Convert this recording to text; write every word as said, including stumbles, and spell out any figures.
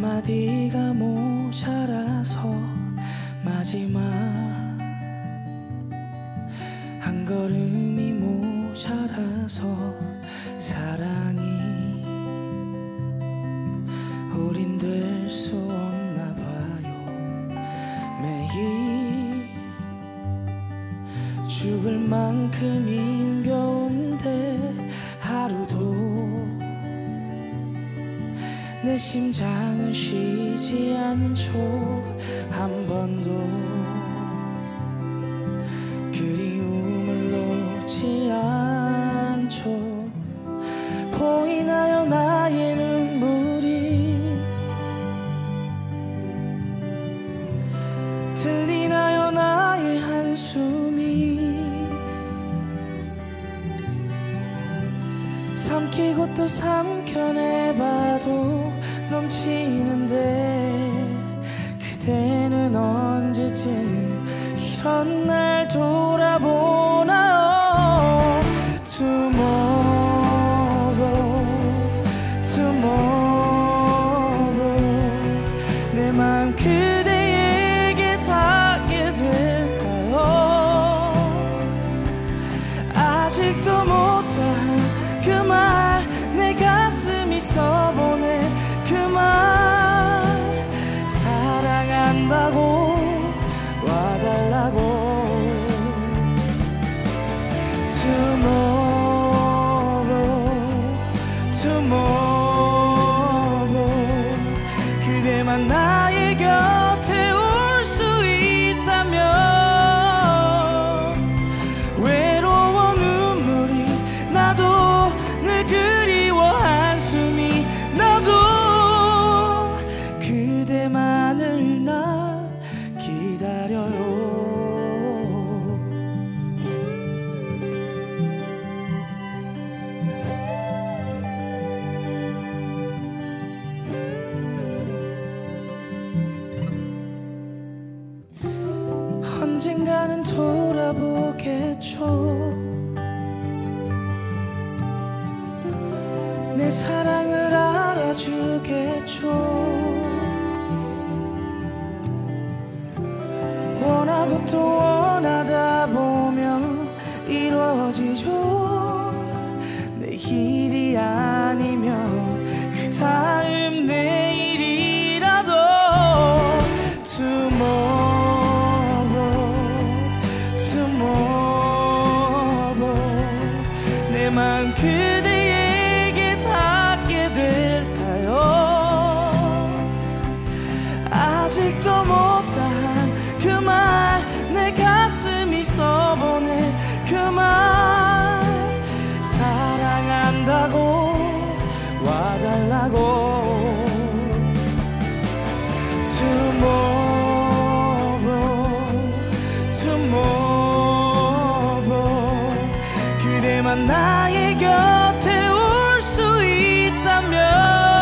한마디가 모자라서 마지막 한 걸음이 모자라서 사랑이 우린 될 수 없나 봐요. 매일 죽을 만큼 힘겨운데 하루도 내 심장은 쉬지 않죠. 한 번도 그리움을 놓지 않죠. 보이나요 나의 눈물이, 들리나요 나의 한숨이, 삼키고 또 삼켜내봐도 넘치는데 그대는 언제쯤 이런 날 돌아보나요? Tomorrow, tomorrow 내 맘 그대에게 닿게 될까요? 아직도 못다한 그 말 내 가슴이 써보낸 그 말, 사랑한다고 와달라고. Tomorrow, tomorrow 그대만 나의 곁에 올 수 있다면 외로워 눈물이 나도 늘 그리워 한숨이 나도 그대만을 나 기다려요. 언젠가는 돌아보겠죠. 내 사랑을 알아주겠죠. 원하고 또 원하다 보면 이루어지죠. 내일이 아니면 그 다음 내일이라도 Tomorrow, tomorrow 내 맘 그대에게 닿게 될까요? 아직도 못다한 그 말 내 가슴이 써보낸 그 말, 사랑한다고 와달라고. Tomorrow, tomorrow 그대만 나의 곁에 올 수 있다면